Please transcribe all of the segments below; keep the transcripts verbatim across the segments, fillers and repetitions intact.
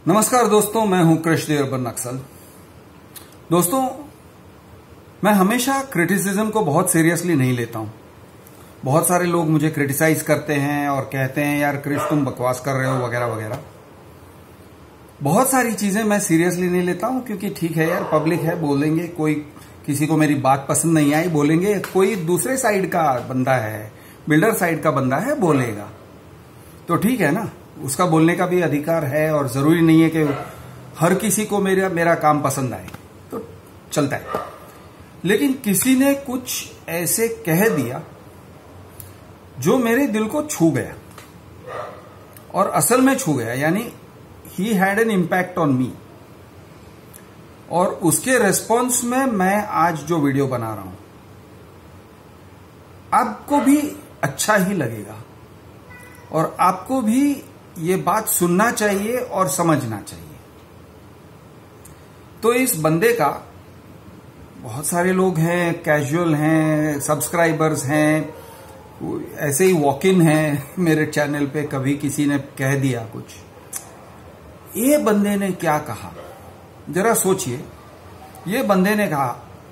नमस्कार दोस्तों, मैं हूं कृष्णदेव अर्बन नक्सल। दोस्तों, मैं हमेशा क्रिटिसिज्म को बहुत सीरियसली नहीं लेता हूं। बहुत सारे लोग मुझे क्रिटिसाइज करते हैं और कहते हैं यार कृष तुम बकवास कर रहे हो वगैरह वगैरह। बहुत सारी चीजें मैं सीरियसली नहीं लेता हूं क्योंकि ठीक है यार, पब्लिक है, बोलेंगे। कोई किसी को मेरी बात पसंद नहीं आई, बोलेंगे। कोई दूसरे साइड का बंदा है, बिल्डर साइड का बंदा है, बोलेगा तो ठीक है ना, उसका बोलने का भी अधिकार है। और जरूरी नहीं है कि हर किसी को मेरा मेरा काम पसंद आए, तो चलता है। लेकिन किसी ने कुछ ऐसे कह दिया जो मेरे दिल को छू गया, और असल में छू गया, यानी ही had an impact on me. और उसके रेस्पॉन्स में मैं आज जो वीडियो बना रहा हूं, आपको भी अच्छा ही लगेगा और आपको भी ये बात सुनना चाहिए और समझना चाहिए। तो इस बंदे का बहुत सारे लोग हैं, कैजुअल हैं, सब्सक्राइबर्स हैं, ऐसे ही वॉक इन हैं मेरे चैनल पे। कभी किसी ने कह दिया कुछ, ये बंदे ने क्या कहा, जरा सोचिए। ये बंदे ने कहा,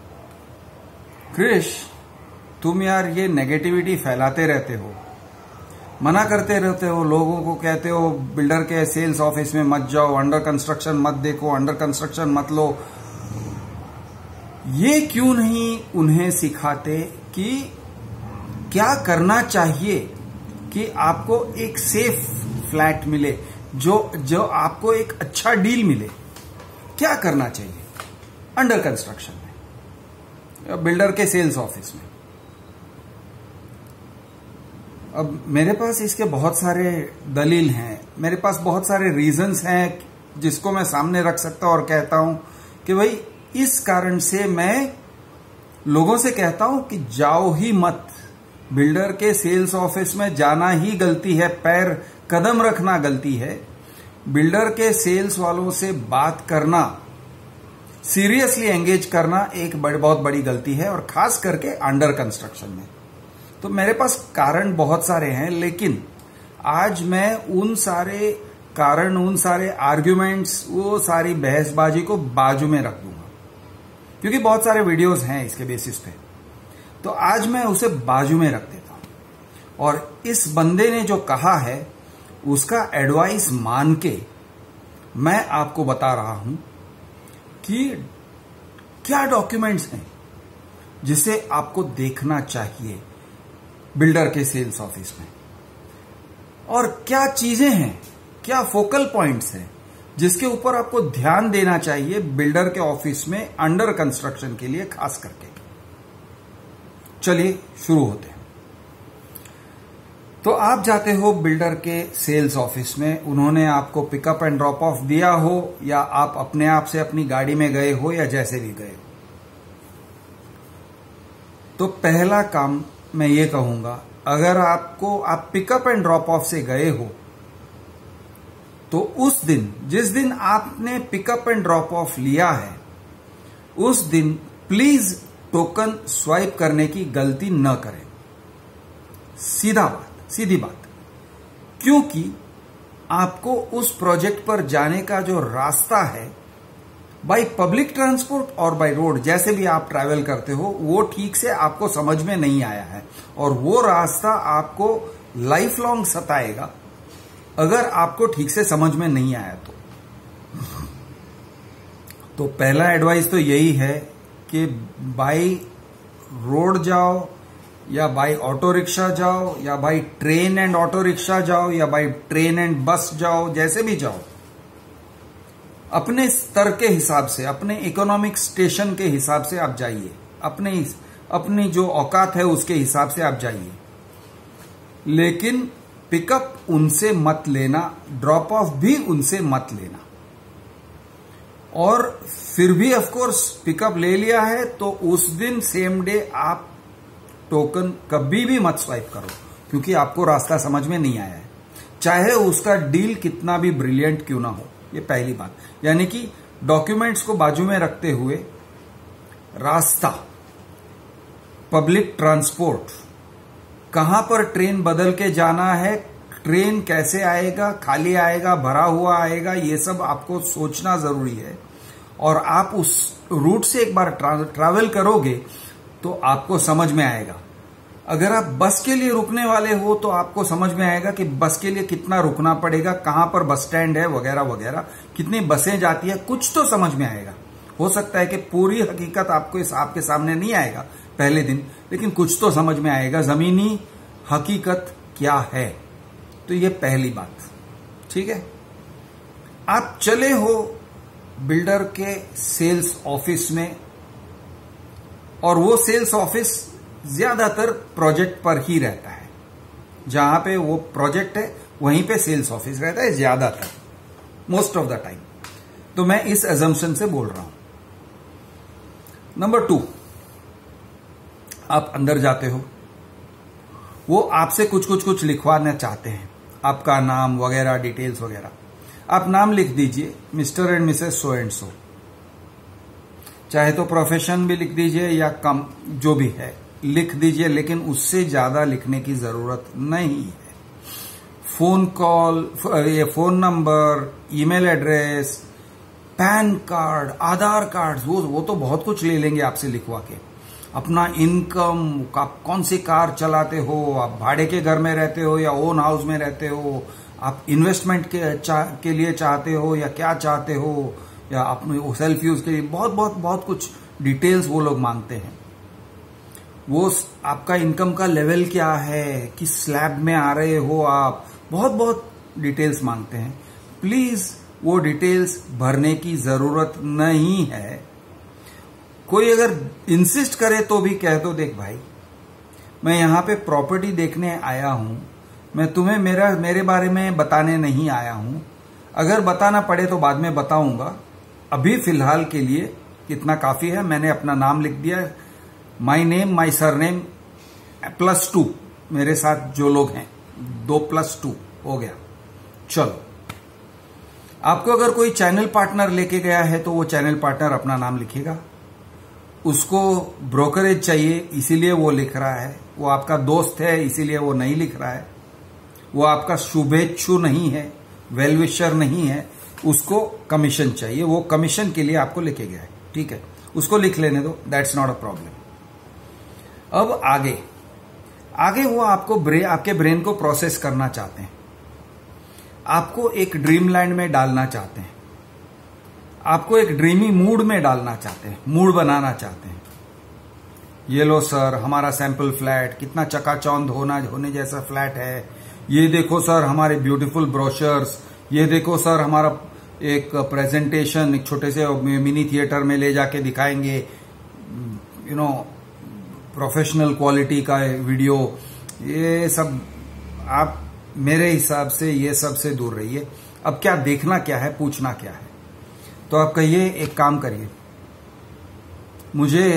कृष तुम यार ये नेगेटिविटी फैलाते रहते हो, मना करते रहते हो, लोगों को कहते हो बिल्डर के सेल्स ऑफिस में मत जाओ, अंडर कंस्ट्रक्शन मत देखो, अंडर कंस्ट्रक्शन मत लो। ये क्यों नहीं उन्हें सिखाते कि क्या करना चाहिए कि आपको एक सेफ फ्लैट मिले, जो जो आपको एक अच्छा डील मिले। क्या करना चाहिए अंडर कंस्ट्रक्शन में या बिल्डर के सेल्स ऑफिस में। अब मेरे पास इसके बहुत सारे दलील हैं, मेरे पास बहुत सारे रीजंस हैं जिसको मैं सामने रख सकता हूं और कहता हूं कि भाई इस कारण से मैं लोगों से कहता हूं कि जाओ ही मत। बिल्डर के सेल्स ऑफिस में जाना ही गलती है, पैर कदम रखना गलती है। बिल्डर के सेल्स वालों से बात करना, सीरियसली एंगेज करना एक बड़, बहुत बड़ी गलती है, और खास करके अंडर कंस्ट्रक्शन में। तो मेरे पास कारण बहुत सारे हैं, लेकिन आज मैं उन सारे कारण, उन सारे आर्ग्यूमेंट्स, वो सारी बहसबाजी को बाजू में रख दूंगा क्योंकि बहुत सारे वीडियोस हैं इसके बेसिस पे। तो आज मैं उसे बाजू में रख देता हूं और इस बंदे ने जो कहा है उसका एडवाइस मान के मैं आपको बता रहा हूं कि क्या डॉक्यूमेंट्स हैं जिसे आपको देखना चाहिए बिल्डर के सेल्स ऑफिस में, और क्या चीजें हैं, क्या फोकल पॉइंट्स हैं जिसके ऊपर आपको ध्यान देना चाहिए बिल्डर के ऑफिस में अंडर कंस्ट्रक्शन के लिए खास करके। चलिए शुरू होते हैं। तो आप जाते हो बिल्डर के सेल्स ऑफिस में, उन्होंने आपको पिकअप एंड ड्रॉप ऑफ दिया हो, या आप अपने आप से अपनी गाड़ी में गए हो, या जैसे भी गए हो। तो पहला काम मैं ये कहूंगा, अगर आपको आप पिकअप एंड ड्रॉप ऑफ से गए हो तो उस दिन, जिस दिन आपने पिकअप एंड ड्रॉप ऑफ लिया है, उस दिन प्लीज टोकन स्वाइप करने की गलती न करें। सीधा बात, सीधी बात। क्योंकि आपको उस प्रोजेक्ट पर जाने का जो रास्ता है, बाय पब्लिक ट्रांसपोर्ट और बाय रोड, जैसे भी आप ट्रैवल करते हो, वो ठीक से आपको समझ में नहीं आया है, और वो रास्ता आपको लाइफ लॉन्ग सताएगा अगर आपको ठीक से समझ में नहीं आया तो। तो पहला एडवाइस तो यही है कि बाय रोड जाओ, या बाय ऑटो रिक्शा जाओ, या by train and auto rickshaw जाओ, या बाय ट्रेन एंड बस जाओ, जैसे भी जाओ, अपने स्तर के हिसाब से, अपने इकोनॉमिक स्टेशन के हिसाब से आप जाइए, अपने अपनी जो औकात है उसके हिसाब से आप जाइए। लेकिन पिकअप उनसे मत लेना, ड्रॉप ऑफ भी उनसे मत लेना। और फिर भी ऑफ कोर्स पिकअप ले लिया है तो उस दिन सेम डे आप टोकन कभी भी मत स्वाइप करो, क्योंकि आपको रास्ता समझ में नहीं आया है, चाहे उसका डील कितना भी ब्रिलियंट क्यों ना हो। ये पहली बात। यानी कि डॉक्यूमेंट्स को बाजू में रखते हुए रास्ता, पब्लिक ट्रांसपोर्ट, कहां पर ट्रेन बदल के जाना है, ट्रेन कैसे आएगा, खाली आएगा, भरा हुआ आएगा, ये सब आपको सोचना जरूरी है। और आप उस रूट से एक बार ट्रा, ट्रैवल करोगे तो आपको समझ में आएगा। अगर आप बस के लिए रुकने वाले हो तो आपको समझ में आएगा कि बस के लिए कितना रुकना पड़ेगा, कहां पर बस स्टैंड है वगैरह वगैरह, कितनी बसें जाती है, कुछ तो समझ में आएगा। हो सकता है कि पूरी हकीकत आपको इस आपके सामने नहीं आएगा पहले दिन, लेकिन कुछ तो समझ में आएगा जमीनी हकीकत क्या है। तो ये पहली बात, ठीक है। आप चले हो बिल्डर के सेल्स ऑफिस में, और वो सेल्स ऑफिस ज्यादातर प्रोजेक्ट पर ही रहता है। जहां पे वो प्रोजेक्ट है वहीं पे सेल्स ऑफिस रहता है ज्यादातर, मोस्ट ऑफ द टाइम। तो मैं इस अजम्पशन से बोल रहा हूं। नंबर टू, आप अंदर जाते हो, वो आपसे कुछ कुछ कुछ लिखवाना चाहते हैं, आपका नाम वगैरह, डिटेल्स वगैरह। आप नाम लिख दीजिए, mister and missus so and so, चाहे तो प्रोफेशन भी लिख दीजिए या कम जो भी है लिख दीजिए, लेकिन उससे ज्यादा लिखने की जरूरत नहीं है। फोन कॉल, ये phone number, email address, PAN card, Aadhaar card, वो वो तो बहुत कुछ ले लेंगे आपसे लिखवा के। अपना इनकम, आप कौन सी कार चलाते हो, आप भाड़े के घर में रहते हो या ओन हाउस में रहते हो, आप इन्वेस्टमेंट के, चा, के लिए चाहते हो या क्या चाहते हो, या अपने सेल्फ यूज के लिए, बहुत बहुत बहुत कुछ डिटेल्स वो लोग मांगते हैं। वो आपका इनकम का लेवल क्या है, किस स्लैब में आ रहे हो आप, बहुत बहुत डिटेल्स मांगते हैं। प्लीज वो डिटेल्स भरने की जरूरत नहीं है। कोई अगर इंसिस्ट करे तो भी कह दो, देख भाई मैं यहां पे प्रॉपर्टी देखने आया हूं, मैं तुम्हें मेरा मेरे बारे में बताने नहीं आया हूं। अगर बताना पड़े तो बाद में बताऊंगा, अभी फिलहाल के लिए इतना काफी है। मैंने अपना नाम लिख दिया, my name my surname plus two, मेरे साथ जो लोग हैं दो प्लस टू हो गया। चलो, आपको अगर कोई चैनल पार्टनर लेके गया है तो वो चैनल पार्टनर अपना नाम लिखेगा। उसको ब्रोकरेज चाहिए इसीलिए वो लिख रहा है, वो आपका दोस्त है इसीलिए वो नहीं लिख रहा है, वो आपका शुभेच्छु नहीं है, वेलविशर नहीं है, उसको कमीशन चाहिए, वो कमीशन के लिए आपको लेके गया है, ठीक है, उसको लिख लेने दो, दैट्स नॉट अ प्रॉब्लम। अब आगे आगे वो आपको ब्रे, आपके ब्रेन को प्रोसेस करना चाहते हैं, आपको एक ड्रीम लैंड में डालना चाहते हैं, आपको एक ड्रीमी मूड में डालना चाहते हैं, मूड बनाना चाहते हैं। ये लो सर हमारा सैंपल फ्लैट, कितना चकाचौंध होना होने जैसा फ्लैट है, ये देखो सर हमारे ब्यूटीफुल ब्रोशर्स, ये देखो सर हमारा एक प्रेजेंटेशन एक छोटे से मिनी थिएटर में ले जाके दिखाएंगे, यू नो प्रोफेशनल क्वालिटी का वीडियो। ये सब आप मेरे हिसाब से ये सब से दूर रहिए। अब क्या देखना क्या है, पूछना क्या है, तो आप कहिए एक काम करिए, मुझे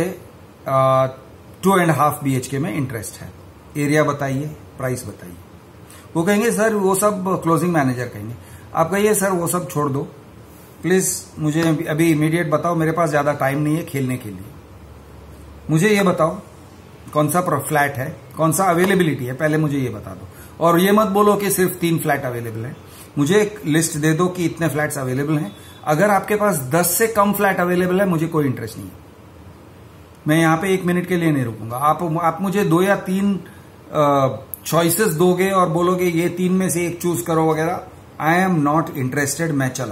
two and half B H K में इंटरेस्ट है, एरिया बताइए, प्राइस बताइए। वो कहेंगे सर वो सब क्लोजिंग मैनेजर कहेंगे। आप कहिए सर वो सब छोड़ दो प्लीज, मुझे अभी इमीडिएट बताओ, मेरे पास ज्यादा टाइम नहीं है खेलने के लिए। मुझे ये बताओ कौन सा फ्लैट है, कौन सा अवेलेबिलिटी है, पहले मुझे ये बता दो। और ये मत बोलो कि सिर्फ तीन फ्लैट अवेलेबल है, मुझे एक लिस्ट दे दो कि इतने फ्लैट्स अवेलेबल हैं। अगर आपके पास दस से कम फ्लैट अवेलेबल है, मुझे कोई इंटरेस्ट नहीं है, मैं यहां पे एक मिनट के लिए नहीं रुकूंगा। आप आप मुझे दो या तीन चॉइसेस दोगे और बोलोगे ये तीन में से एक चूज करो वगैरह, आई एम नॉट इंटरेस्टेड, मैं चला।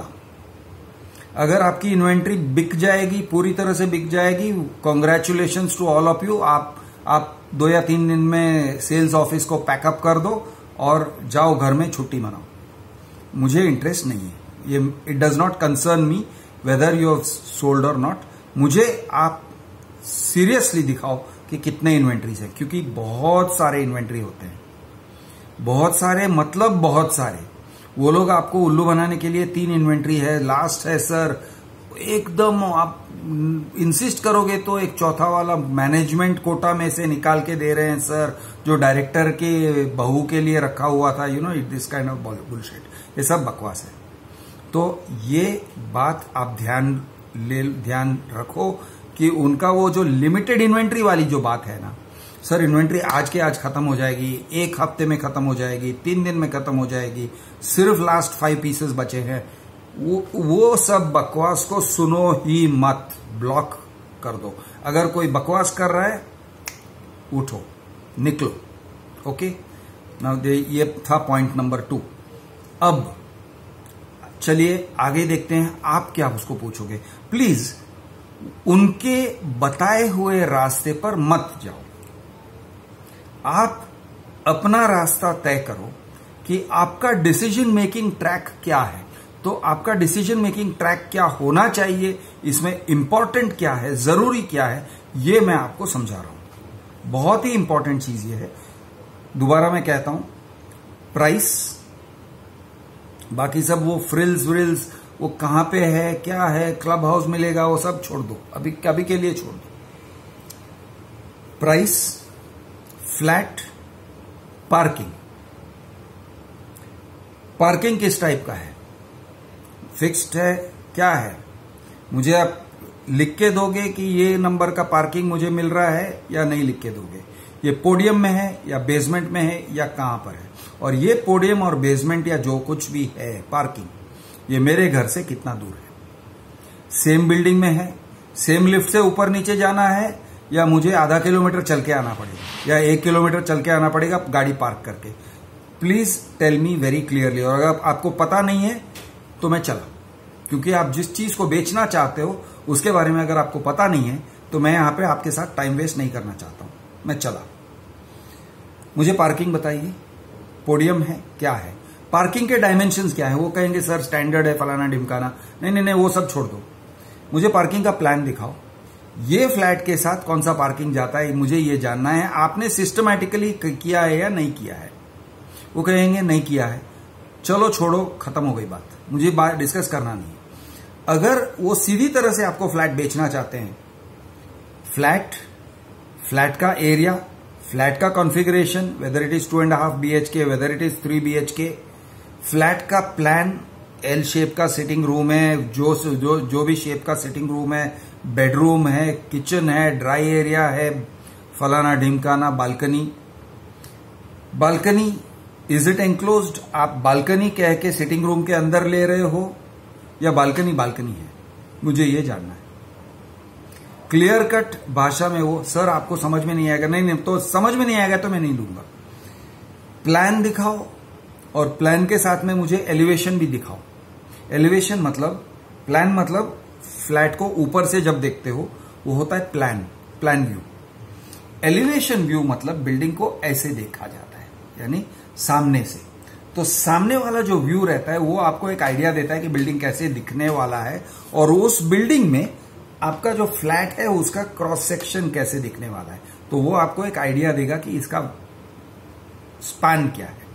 अगर आपकी इन्वेंट्री बिक जाएगी, पूरी तरह से बिक जाएगी, congratulations to all of you, आप आप दो या तीन दिन में सेल्स ऑफिस को पैकअप कर दो और जाओ घर में छुट्टी मनाओ। मुझे इंटरेस्ट नहीं है, ये it does not concern me whether you have sold और नॉट। मुझे आप सीरियसली दिखाओ कि कितने इन्वेंट्रीज है, क्योंकि बहुत सारे इन्वेंट्री होते हैं, बहुत सारे मतलब बहुत सारे। वो लोग आपको उल्लू बनाने के लिए तीन इन्वेंट्री है, लास्ट है सर, एकदम आप इंसिस्ट करोगे तो एक चौथा वाला मैनेजमेंट कोटा में से निकाल के दे रहे हैं सर, जो डायरेक्टर के बहू के लिए रखा हुआ था, you know it this kind of bullshit, ये सब बकवास है। तो ये बात आप ध्यान ले ध्यान रखो कि उनका वो जो लिमिटेड इन्वेंट्री वाली जो बात है ना, सर इन्वेंट्री आज के आज खत्म हो जाएगी, एक हफ्ते में खत्म हो जाएगी, तीन दिन में खत्म हो जाएगी, सिर्फ लास्ट फाइव पीसेस बचे हैं, वो वो सब बकवास को सुनो ही मत, ब्लॉक कर दो। अगर कोई बकवास कर रहा है उठो, निकलो। ओके, नाउ ये था पॉइंट नंबर टू। अब चलिए आगे देखते हैं, आप क्या उसको पूछोगे। प्लीज उनके बताए हुए रास्ते पर मत जाओ, आप अपना रास्ता तय करो कि आपका डिसीजन मेकिंग ट्रैक क्या है। तो आपका डिसीजन मेकिंग ट्रैक क्या होना चाहिए, इसमें इंपॉर्टेंट क्या है, जरूरी क्या है, ये मैं आपको समझा रहा हूं। बहुत ही इंपॉर्टेंट चीज ये है। दोबारा मैं कहता हूं, प्राइस, बाकी सब वो फ्रिल्स व्रिल्स वो कहां पे है, क्या है, क्लब हाउस मिलेगा, वो सब छोड़ दो, अभी कभी के लिए छोड़ दो। Price, flat, parking. पार्किंग किस टाइप का है, फिक्स्ड है, क्या है, मुझे आप लिख के दोगे कि ये नंबर का पार्किंग मुझे मिल रहा है या नहीं लिख के दोगे, ये पोडियम में है या बेसमेंट में है या कहां पर है, और ये पोडियम और बेसमेंट या जो कुछ भी है पार्किंग, ये मेरे घर से कितना दूर है, सेम बिल्डिंग में है, सेम लिफ्ट से ऊपर नीचे जाना है, या मुझे आधा किलोमीटर चल के आना पड़ेगा या एक किलोमीटर चल के आना पड़ेगा गाड़ी पार्क करके। Please tell me very clearly. और अगर आपको पता नहीं है तो मैं चला, क्योंकि आप जिस चीज को बेचना चाहते हो उसके बारे में अगर आपको पता नहीं है तो मैं यहां पे आपके साथ टाइम वेस्ट नहीं करना चाहता हूं, मैं चला। मुझे पार्किंग बताइए, पोडियम है, क्या है, पार्किंग के डायमेंशंस क्या है। वो कहेंगे सर स्टैंडर्ड है, फलाना ढिमकाना, नहीं नहीं नहीं वो सब छोड़ दो, मुझे पार्किंग का प्लान दिखाओ। ये फ्लैट के साथ कौन सा पार्किंग जाता है मुझे ये जानना है, आपने सिस्टमैटिकली किया है या नहीं किया है। वो कहेंगे नहीं किया है, चलो छोड़ो, खत्म हो गई बात, मुझे बात डिस्कस करना नहीं है। अगर वो सीधी तरह से आपको फ्लैट बेचना चाहते हैं, फ्लैट, फ्लैट का एरिया, फ्लैट का configuration, whether it is two and half B H K, whether it is three B H K, flat का प्लान, एल शेप का सिटिंग रूम है, जो जो जो भी शेप का सिटिंग रूम है, बेडरूम है, किचन है, ड्राई एरिया है, फलाना ढिमकाना, balcony, balcony is it enclosed, आप बालकनी कह के सिटिंग रूम के अंदर ले रहे हो या बालकनी बालकनी है, मुझे ये जानना है। क्लियर कट भाषा में वो, सर आपको समझ में नहीं आएगा, नहीं नहीं तो समझ में नहीं आएगा तो मैं नहीं लूंगा। प्लान दिखाओ और प्लान के साथ में मुझे एलिवेशन भी दिखाओ। एलिवेशन मतलब, प्लान मतलब फ्लैट को ऊपर से जब देखते हो वो होता है plan, plan view. Elevation view मतलब बिल्डिंग को ऐसे देखा जाता है, यानी सामने से। तो सामने वाला जो व्यू रहता है वो आपको एक आइडिया देता है कि बिल्डिंग कैसे दिखने वाला है, और उस बिल्डिंग में आपका जो फ्लैट है उसका क्रॉस सेक्शन कैसे दिखने वाला है, तो वो आपको एक आइडिया देगा कि इसका स्पैन क्या है।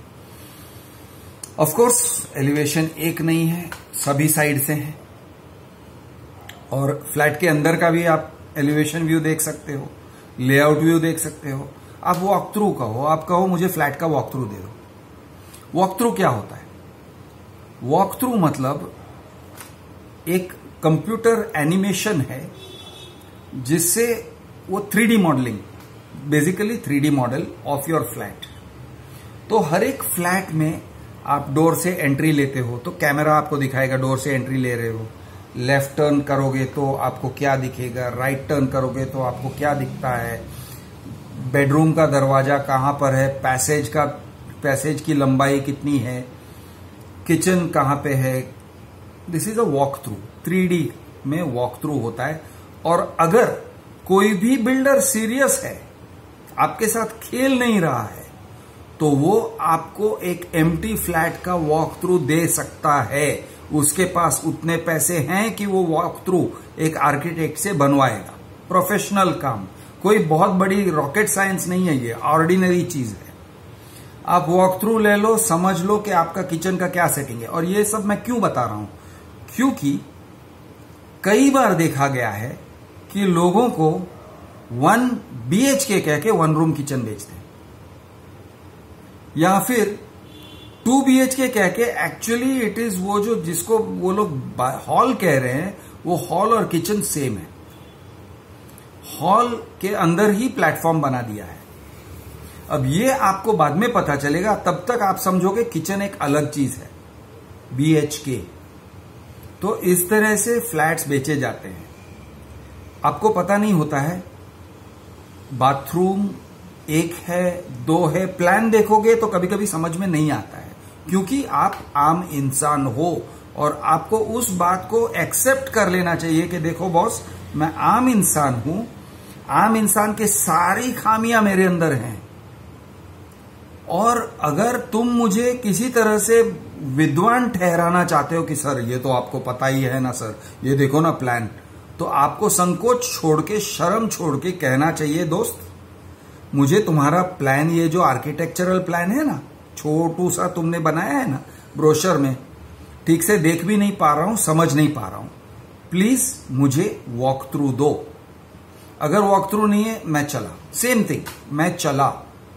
ऑफ कोर्स एलिवेशन एक नहीं है, सभी साइड से है, और फ्लैट के अंदर का भी आप एलिवेशन व्यू देख सकते हो, लेआउट व्यू देख सकते हो। आप वॉक थ्रू कहो, आप कहो मुझे फ्लैट का वॉक थ्रू दे दो। वॉक थ्रू क्या होता है? वॉक थ्रू मतलब एक कंप्यूटर एनिमेशन है जिससे वो three D modelling, basically three D model of your flat. तो हर एक फ्लैट में आप डोर से एंट्री लेते हो तो कैमरा आपको दिखाएगा डोर से एंट्री ले रहे हो, लेफ्ट टर्न करोगे तो आपको क्या दिखेगा, राइट टर्न करोगे तो आपको क्या दिखता है, बेडरूम का दरवाजा कहां पर है, पैसेज का पैसेज की लंबाई कितनी है, किचन कहां पे है। This is a walk through, three D में वॉक थ्रू होता है। और अगर कोई भी बिल्डर सीरियस है, आपके साथ खेल नहीं रहा है, तो वो आपको एक एम्प्टी फ्लैट का वॉक थ्रू दे सकता है। उसके पास उतने पैसे हैं कि वो वॉक थ्रू एक आर्किटेक्ट से बनवाएगा। प्रोफेशनल काम, कोई बहुत बड़ी रॉकेट साइंस नहीं है, ये ऑर्डिनरी चीज है। आप वॉक थ्रू ले लो, समझ लो कि आपका किचन का क्या सेटिंग है। और ये सब मैं क्यों बता रहा हूं? क्योंकि कई बार देखा गया है कि लोगों को वन बीएचके कह के वन रूम किचन बेचते हैं, या फिर टू बीएचके कह के एक्चुअली इट इज वो जो जिसको वो लोग हॉल कह रहे हैं, वो हॉल और किचन सेम है। हॉल के अंदर ही प्लेटफॉर्म बना दिया है। अब ये आपको बाद में पता चलेगा, तब तक आप समझोगे किचन एक अलग चीज है, बी एच के। तो इस तरह से फ्लैट्स बेचे जाते हैं। आपको पता नहीं होता है, बाथरूम एक है, दो है, प्लान देखोगे तो कभी कभी समझ में नहीं आता है, क्योंकि आप आम इंसान हो और आपको उस बात को एक्सेप्ट कर लेना चाहिए कि देखो बॉस, मैं आम इंसान हूं, आम इंसान के सारी खामियां मेरे अंदर हैं, और अगर तुम मुझे किसी तरह से विद्वान ठहराना चाहते हो कि सर ये तो आपको पता ही है ना सर, ये देखो ना प्लान, तो आपको संकोच छोड़ के, शर्म छोड़ के कहना चाहिए, दोस्त मुझे तुम्हारा प्लान, ये जो आर्किटेक्चरल प्लान है ना, छोटू सा तुमने बनाया है ना ब्रोशर में, ठीक से देख भी नहीं पा रहा हूं, समझ नहीं पा रहा हूं, प्लीज मुझे वॉक थ्रू दो। अगर वॉक थ्रू नहीं है, मैं चला, सेम थिंग, मैं चला,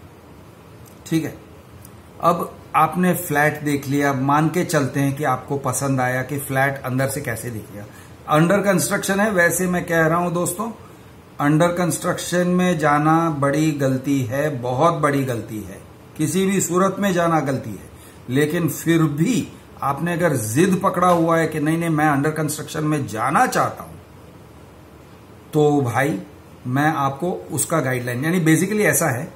ठीक है। अब आपने फ्लैट देख लिया, मान के चलते हैं कि आपको पसंद आया कि फ्लैट अंदर से कैसे दिखेगा। अंडर कंस्ट्रक्शन है, वैसे मैं कह रहा हूं दोस्तों, अंडर कंस्ट्रक्शन में जाना बड़ी गलती है, बहुत बड़ी गलती है, किसी भी सूरत में जाना गलती है। लेकिन फिर भी आपने अगर जिद पकड़ा हुआ है कि नहीं नहीं मैं अंडर कंस्ट्रक्शन में जाना चाहता हूं, तो भाई मैं आपको उसका गाइडलाइन, यानी बेसिकली ऐसा है,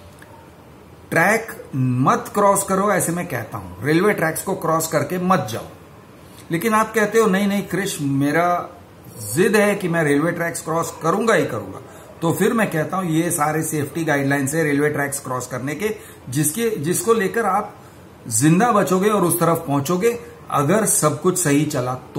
ट्रैक मत क्रॉस करो, ऐसे मैं कहता हूं, रेलवे ट्रैक्स को क्रॉस करके मत जाओ। लेकिन आप कहते हो नहीं नहीं क्रिश, मेरा जिद है कि मैं रेलवे ट्रैक्स क्रॉस करूंगा ही करूंगा, तो फिर मैं कहता हूं ये सारे सेफ्टी गाइडलाइंस है रेलवे ट्रैक्स क्रॉस करने के, जिसके जिसको लेकर आप जिंदा बचोगे और उस तरफ पहुंचोगे, अगर सब कुछ सही चला तो।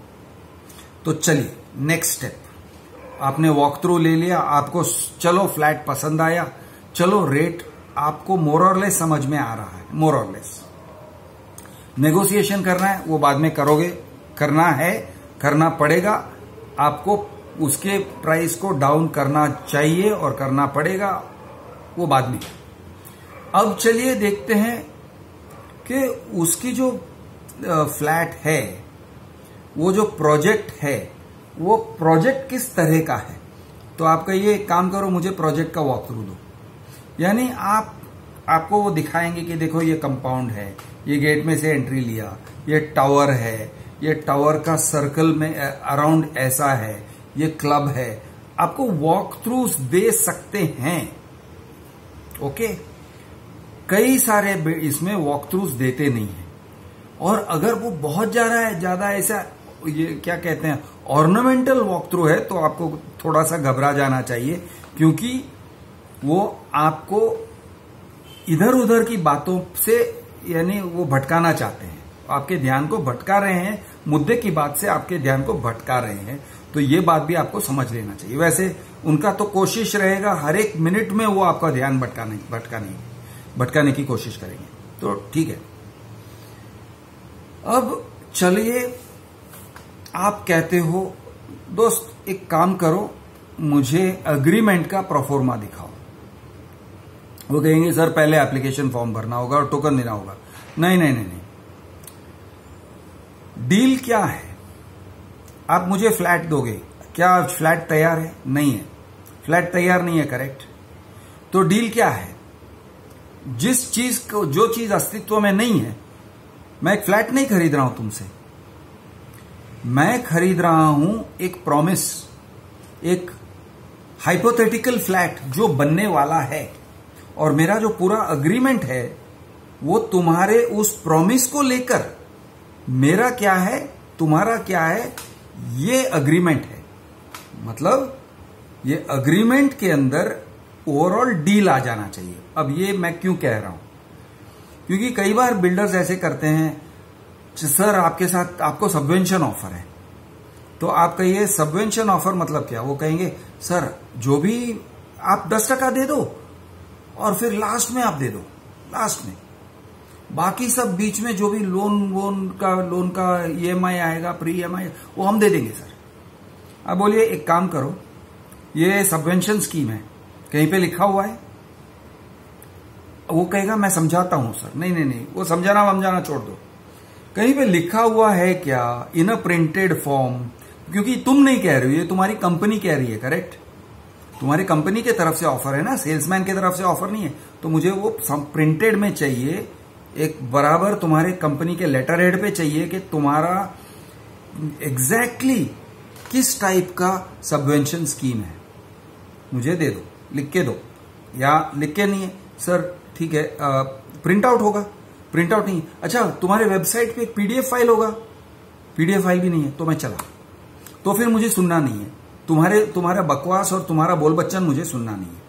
तो चलिए नेक्स्ट स्टेप, आपने वॉक थ्रू ले लिया, आपको चलो फ्लैट पसंद आया, चलो रेट आपको मोर और लेस समझ में आ रहा है, मोर और लेस नेगोशिएशन करना है, वो बाद में करोगे, करना है, करना पड़ेगा आपको, उसके प्राइस को डाउन करना चाहिए और करना पड़ेगा, वो बाद में। अब चलिए देखते हैं कि उसकी जो फ्लैट है, वो जो प्रोजेक्ट है, वो प्रोजेक्ट किस तरह का है। तो आप कहिए काम करो, मुझे प्रोजेक्ट का वॉक थ्रू दो, यानी आप आपको वो दिखाएंगे कि देखो ये कंपाउंड है, ये गेट में से एंट्री लिया, ये टावर है, ये टावर का सर्कल में अराउंड ऐसा है, ये क्लब है, आपको वॉक थ्रू दे सकते हैं। ओके, कई सारे इसमें वॉक थ्रूज देते नहीं है, और अगर वो बहुत ज्यादा है, ज्यादा ऐसा ये क्या कहते हैं ऑर्नामेंटल वॉक थ्रू है, तो आपको थोड़ा सा घबरा जाना चाहिए, क्योंकि वो आपको इधर उधर की बातों से, यानी वो भटकाना चाहते हैं, आपके ध्यान को भटका रहे हैं, मुद्दे की बात से आपके ध्यान को भटका रहे हैं, तो ये बात भी आपको समझ लेना चाहिए। वैसे उनका तो कोशिश रहेगा हर एक मिनट में वो आपका ध्यान भटकाने भटकाने भटकाने की कोशिश करेंगे, तो ठीक है। अब चलिए, आप कहते हो दोस्त एक काम करो, मुझे अग्रीमेंट का प्रोफोर्मा दिखाओ। वो कहेंगे सर पहले एप्लीकेशन फॉर्म भरना होगा और टोकन देना होगा। नहीं नहीं नहीं नहीं, डील क्या है, आप मुझे फ्लैट दोगे, क्या फ्लैट तैयार है? नहीं है, फ्लैट तैयार नहीं है, करेक्ट। तो डील क्या है? जिस चीज को, जो चीज अस्तित्व में नहीं है, मैं एक फ्लैट नहीं खरीद रहा हूं तुमसे, मैं खरीद रहा हूं एक प्रॉमिस, एक हाइपोथेटिकल फ्लैट जो बनने वाला है, और मेरा जो पूरा अग्रीमेंट है वो तुम्हारे उस प्रॉमिस को लेकर, मेरा क्या है तुम्हारा क्या है, ये अग्रीमेंट है। मतलब ये अग्रीमेंट के अंदर ओवरऑल डील आ जाना चाहिए। अब ये मैं क्यों कह रहा हूं, क्योंकि कई बार बिल्डर्स ऐसे करते हैं, सर आपके साथ आपको सबवेंशन ऑफर है, तो आप कहिए सबवेंशन ऑफर मतलब क्या? वो कहेंगे सर जो भी आप दस टका दे दो और फिर लास्ट में आप दे दो, लास्ट में बाकी सब बीच में जो भी लोन वोन का लोन का ईएमआई आएगा, प्री ईएमआई, वो हम दे देंगे सर। अब बोलिए एक काम करो, ये सबवेंशन स्कीम है, कहीं पे लिखा हुआ है? वो कहेगा मैं समझाता हूं सर। नहीं नहीं नहीं, वो समझाना वमझाना छोड़ दो, कहीं पे लिखा हुआ है क्या इन अ प्रिंटेड फॉर्म? क्योंकि तुम नहीं कह रहे हो, ये तुम्हारी कंपनी कह रही है, करेक्ट? तुम्हारी कंपनी के तरफ से ऑफर है ना, सेल्समैन की तरफ से ऑफर नहीं है। तो मुझे वो प्रिंटेड में चाहिए, एक बराबर तुम्हारे कंपनी के लेटर हेड पे चाहिए कि तुम्हारा एग्जैक्टली exactly किस टाइप का सबवेंशन स्कीम है, मुझे दे दो, लिख के दो। या लिख के नहीं है सर, ठीक है, प्रिंट आउट होगा, प्रिंट आउट नहीं, अच्छा तुम्हारे वेबसाइट पे एक पीडीएफ फाइल होगा, पीडीएफ फाइल भी नहीं है, तो मैं चला। तो फिर मुझे सुनना नहीं है तुम्हारे तुम्हारा बकवास और तुम्हारा बोल बच्चन, मुझे सुनना नहीं है।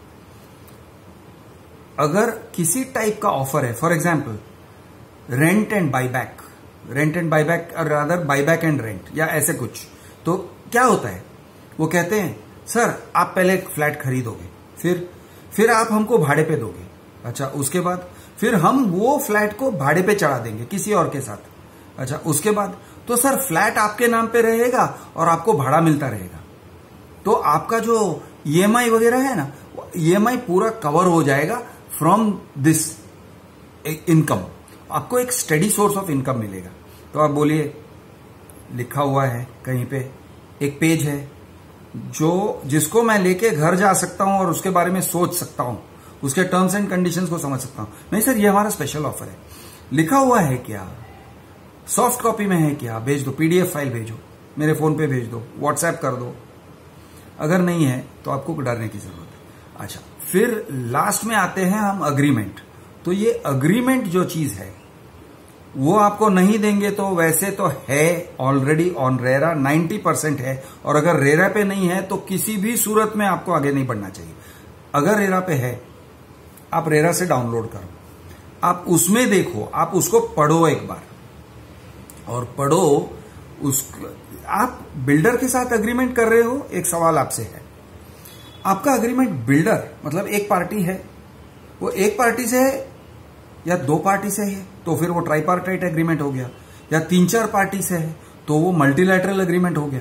अगर किसी टाइप का ऑफर है, for example rent and buyback, rent and buyback और रादर बाईबैक एंड रेंट या ऐसे कुछ, तो क्या होता है, वो कहते हैं सर आप पहले एक फ्लैट खरीदोगे, फिर फिर आप हमको भाड़े पे दोगे, अच्छा उसके बाद फिर हम वो फ्लैट को भाड़े पे चढ़ा देंगे किसी और के साथ, अच्छा उसके बाद तो सर फ्लैट आपके नाम पे रहेगा और आपको भाड़ा मिलता रहेगा। तो आपका जो ईएमआई वगैरह है ना, ईएमआई पूरा कवर हो जाएगा फ्रॉम दिस इनकम, आपको एक स्टेडी सोर्स ऑफ इनकम मिलेगा। तो आप बोलिए, लिखा हुआ है कहीं पे, एक पेज है जो जिसको मैं लेके घर जा सकता हूं और उसके बारे में सोच सकता हूं, उसके टर्म्स एंड कंडीशंस को समझ सकता हूं। नहीं सर ये हमारा स्पेशल ऑफर है, लिखा हुआ है क्या, सॉफ्ट कॉपी में है क्या, भेज दो, पीडीएफ फाइल भेजो, मेरे फोन पे भेज दो, व्हाट्सएप कर दो। अगर नहीं है तो आपको डरने की जरूरत है। अच्छा, फिर लास्ट में आते हैं हम अग्रीमेंट। तो ये अग्रीमेंट जो चीज है वो आपको नहीं देंगे तो वैसे तो है ऑलरेडी ऑन रेरा, नब्बे परसेंट है, और अगर रेरा पे नहीं है तो किसी भी सूरत में आपको आगे नहीं बढ़ना चाहिए। अगर रेरा पे है, आप रेरा से डाउनलोड करो, आप उसमें देखो, आप उसको पढ़ो एक बार, और पढ़ो उस आप बिल्डर के साथ अग्रीमेंट कर रहे हो। एक सवाल आपसे है, आपका अग्रीमेंट बिल्डर मतलब एक पार्टी है, वो एक पार्टी से है या दो पार्टी से है, तो फिर वो ट्राइपार्टाइट एग्रीमेंट हो गया, या तीन चार पार्टी से है तो वो मल्टीलैटरल एग्रीमेंट हो गया।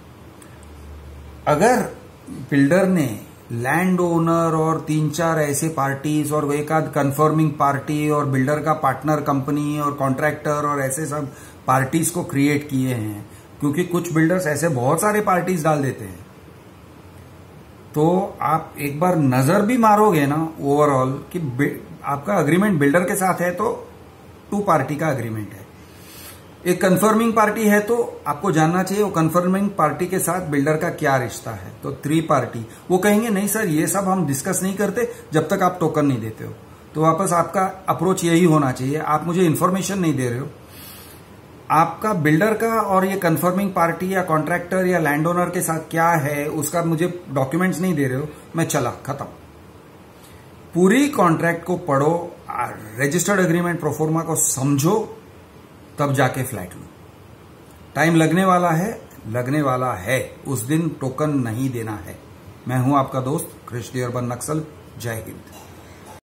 अगर बिल्डर ने लैंड ओनर और तीन चार ऐसे पार्टीज और एक आध कंफर्मिंग पार्टी और बिल्डर का पार्टनर कंपनी और कॉन्ट्रैक्टर और ऐसे सब पार्टीज को क्रिएट किए हैं, क्योंकि कुछ बिल्डर्स ऐसे बहुत सारे पार्टीज डाल देते हैं, तो आप एक बार नजर भी मारोगे ना ओवरऑल कि आपका अग्रीमेंट बिल्डर के साथ है तो टू पार्टी का अग्रीमेंट है। एक कंफर्मिंग पार्टी है तो आपको जानना चाहिए वो कंफर्मिंग पार्टी के साथ बिल्डर का क्या रिश्ता है। तो थ्री पार्टी, वो कहेंगे नहीं सर ये सब हम डिस्कस नहीं करते जब तक आप टोकन नहीं देते हो। तो वापस आपका अप्रोच यही होना चाहिए, आप मुझे इंफॉर्मेशन नहीं दे रहे हो, आपका बिल्डर का और ये कंफर्मिंग पार्टी या कॉन्ट्रैक्टर या लैंड ओनर के साथ क्या है उसका मुझे डॉक्यूमेंट्स नहीं दे रहे हो, मैं चला, खत्म। पूरी कॉन्ट्रैक्ट को पढ़ो, रजिस्टर्ड एग्रीमेंट प्रोफोर्मा को समझो, तब जाके फ्लैट लो। टाइम लगने वाला है, लगने वाला है, उस दिन टोकन नहीं देना है। मैं हूं आपका दोस्त कृष्ण अर्बन नक्सल। जय हिंद।